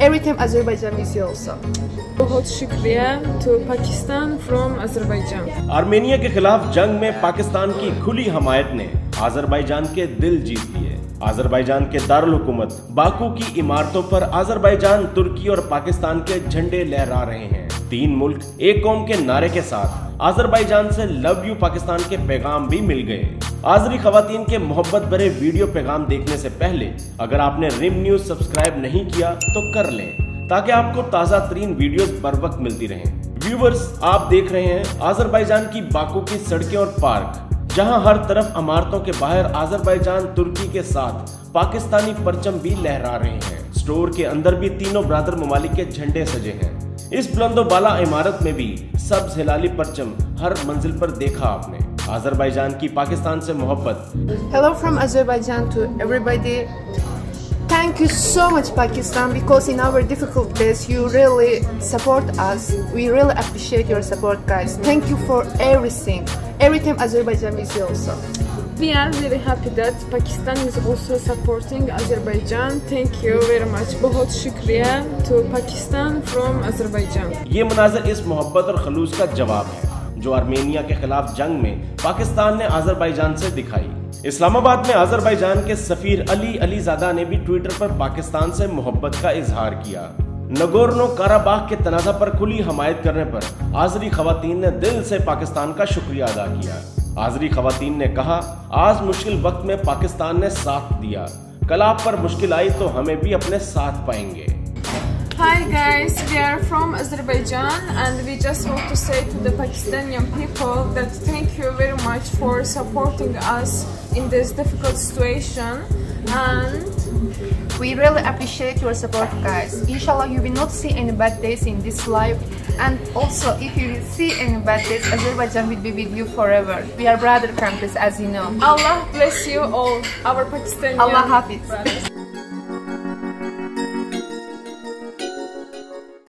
every time Azerbaijan is here also. बहुत शुक्रिया to Pakistan from Azerbaijan. Armenia के खिलाफ जंग में पाकिस्तान की खुली हमायत ने अजरबैजान के दिल जीत लिए। अजरबैजान के दारुल हुकूमत बाकू की इमारतों पर अजरबैजान, तुर्की और पाकिस्तान के झंडे लहरा रहे हैं। तीन मुल्क एक कौम के नारे के साथ अजरबैजान से लव यू पाकिस्तान के पैगाम भी मिल गए। आजरी खवातीन के मोहब्बत भरे वीडियो पैगाम देखने से पहले अगर आपने रिम न्यूज सब्सक्राइब नहीं किया तो कर लें, ताकि आपको ताज़ा तरीन वीडियोस बर वक्त मिलती रहें। व्यूवर्स, आप देख रहे हैं अजरबैजान की बाकू की सड़कें और पार्क, जहां हर तरफ इमारतों के बाहर अजरबैजान, तुर्की के साथ पाकिस्तानी परचम भी लहरा रहे हैं। स्टोर के अंदर भी तीनों ब्रादर ममालिक के झंडे सजे हैं। इस बुलंदो बाला इमारत में भी सब्ज हिलाली परचम हर मंजिल पर देखा आपने। अजरबैजान की पाकिस्तान से मोहब्बत। Hello from Azerbaijan to everybody. Thank you so much Pakistan, because in our difficult days you really support us. We really appreciate your support, guys. Thank you for everything. Every time Azerbaijan is here also. We are very happy that Pakistan is also supporting Azerbaijan. Thank you very much. बहुत शुक्रिया to Pakistan from Azerbaijan. ये मनाज़र इस मोहब्बत और खलूस का जवाब है जो आर्मेनिया के खिलाफ जंग में पाकिस्तान ने अजरबैजान से दिखाई। इस्लामाबाद में अजरबैजान के सफीर अली अलीजादा ने भी ट्विटर पर पाकिस्तान से मोहब्बत का इजहार किया। नगोर्नो काराबाग के तनाज़ा पर खुली हमायत करने पर आजरी खवातीन ने दिल से पाकिस्तान का शुक्रिया अदा किया। आजरी खवातीन ने कहा, आज मुश्किल वक्त में पाकिस्तान ने साथ दिया, कल आप पर मुश्किल आई तो हमें भी अपने साथ पाएंगे। Hi guys, we are from Azerbaijan and we just want to say to the Pakistani people that thank you very much for supporting us in this difficult situation, and we really appreciate your support, guys. Inshallah you will not see any bad days in this life, and also if you will see any bad days, Azerbaijan will be with you forever. We are brother countries, as you know. Allah bless you all, our Pakistani Allah Hafiz. brothers.